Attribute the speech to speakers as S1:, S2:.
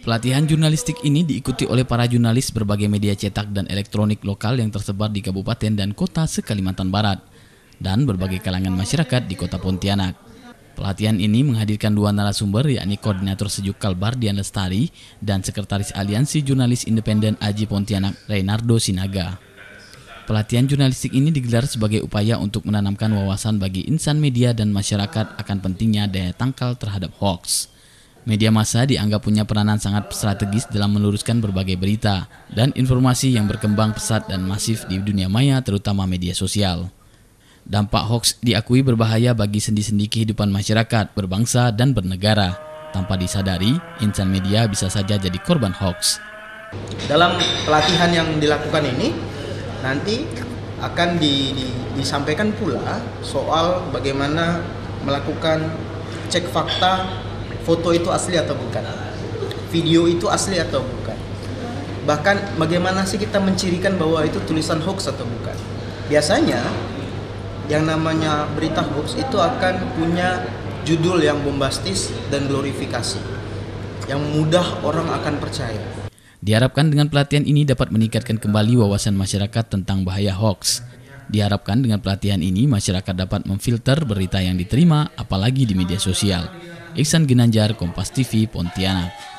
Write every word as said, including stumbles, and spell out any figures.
S1: Pelatihan jurnalistik ini diikuti oleh para jurnalis berbagai media cetak dan elektronik lokal yang tersebar di kabupaten dan kota se-Kalimantan Barat dan berbagai kalangan masyarakat di kota Pontianak. Pelatihan ini menghadirkan dua narasumber, yakni Koordinator Sejuk Kalbar Dian Lestari dan Sekretaris Aliansi Jurnalis Independen Aji Pontianak Reynardo Sinaga. Pelatihan jurnalistik ini digelar sebagai upaya untuk menanamkan wawasan bagi insan media dan masyarakat akan pentingnya daya tangkal terhadap hoaks. Media massa dianggap punya peranan sangat strategis dalam meluruskan berbagai berita dan informasi yang berkembang pesat dan masif di dunia maya, terutama media sosial. Dampak hoaks diakui berbahaya bagi sendi-sendi kehidupan masyarakat, berbangsa, dan bernegara. Tanpa disadari, insan media bisa saja jadi korban hoaks.
S2: Dalam pelatihan yang dilakukan ini, nanti akan di, di, disampaikan pula soal bagaimana melakukan cek fakta, foto itu asli atau bukan, video itu asli atau bukan. Bahkan bagaimana sih kita mencirikan bahwa itu tulisan hoax atau bukan. Biasanya yang namanya berita hoax itu akan punya judul yang bombastis dan glorifikasi, yang mudah orang akan percaya.
S1: Diharapkan dengan pelatihan ini dapat meningkatkan kembali wawasan masyarakat tentang bahaya hoax. Diharapkan dengan pelatihan ini masyarakat dapat memfilter berita yang diterima, apalagi di media sosial. Iksan Ginanjar, Kompas T V, Pontianak.